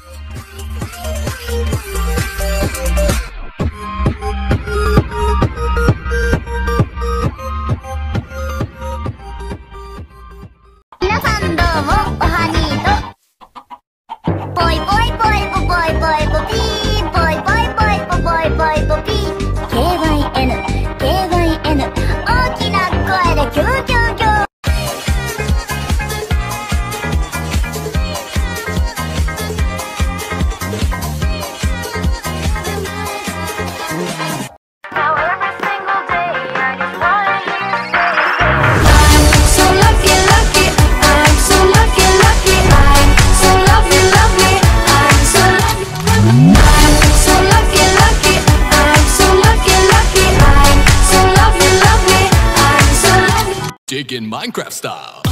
皆さんどうも、おはにーとぽいぽいぽいぽぽいぽいぽぴーぽいぽいぽいぽぽいぽいぽぴー KYN KYN 大きな声でキューキューキュー Digging Minecraft style.